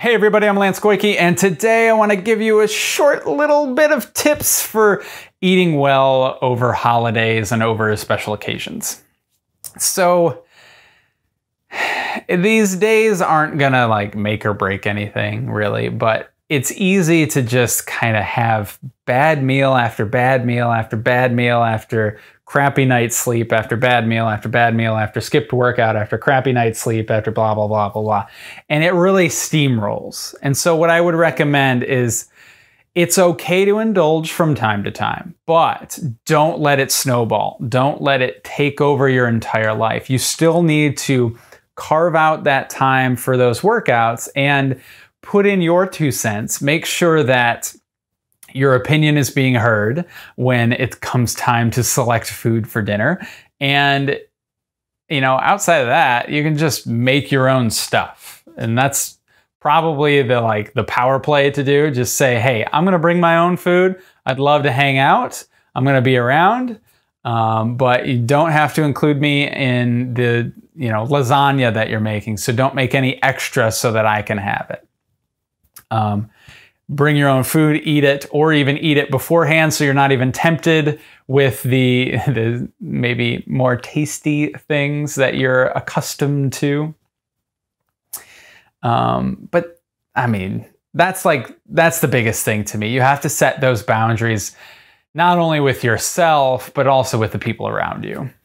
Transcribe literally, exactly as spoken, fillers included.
Hey everybody, I'm Lance Goyke, and today I want to give you a short little bit of tips for eating well over holidays and over special occasions. So these days aren't gonna like make or break anything really, but it's easy to just kind of have bad meal after bad meal after bad meal after crappy night's sleep after bad meal after bad meal after skipped workout after crappy night's sleep after blah, blah, blah, blah, blah. And it really steamrolls. And so what I would recommend is it's okay to indulge from time to time, but don't let it snowball. Don't let it take over your entire life. You still need to carve out that time for those workouts and put in your two cents. Make sure that your opinion is being heard when it comes time to select food for dinner. And, you know, outside of that, you can just make your own stuff. And that's probably the like the power play to do. Just say, hey, I'm going to bring my own food. I'd love to hang out. I'm going to be around. Um, but you don't have to include me in the, you know, lasagna that you're making. So don't make any extra so that I can have it. Um, Bring your own food, eat it, or even eat it beforehand so you're not even tempted with the, the maybe more tasty things that you're accustomed to. Um, but I mean, that's like, that's the biggest thing to me. You have to set those boundaries not only with yourself, but also with the people around you.